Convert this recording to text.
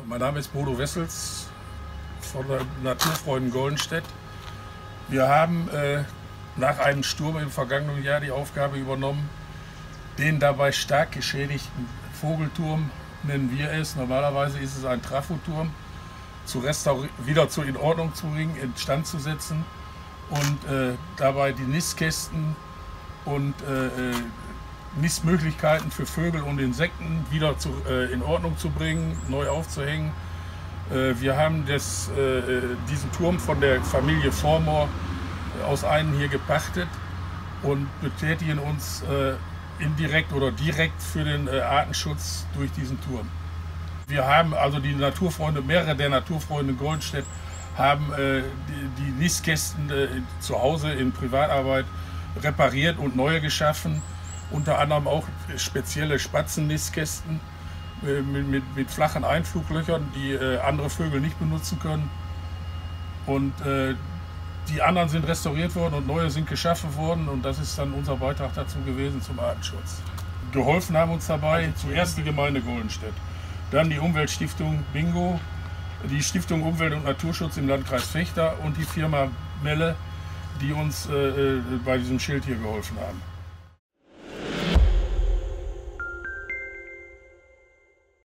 Mein Name ist Bodo Wessels von der Naturfreunden Goldenstedt. Wir haben nach einem Sturm im vergangenen Jahr die Aufgabe übernommen, den dabei stark geschädigten Vogelturm, nennen wir es, normalerweise ist es ein Trafoturm, wieder in Ordnung zu bringen, instand zu setzen und dabei die Nistkästen und Nistmöglichkeiten für Vögel und Insekten wieder in Ordnung zu bringen, neu aufzuhängen. Wir haben diesen Turm von der Familie Vormoor aus Einen hier gepachtet und betätigen uns indirekt oder direkt für den Artenschutz durch diesen Turm. Wir haben also mehrere der Naturfreunde Goldenstedt haben die Nistkästen zu Hause in Privatarbeit repariert und neue geschaffen. Unter anderem auch spezielle Spatzennistkästen mit flachen Einfluglöchern, die andere Vögel nicht benutzen können. Und die anderen sind restauriert worden und neue sind geschaffen worden, und das ist dann unser Beitrag dazu gewesen zum Artenschutz. Geholfen haben uns dabei zuerst die Gemeinde Goldenstedt, dann die Umweltstiftung Bingo, die Stiftung Umwelt und Naturschutz im Landkreis Vechta und die Firma Melle, die uns bei diesem Schild hier geholfen haben.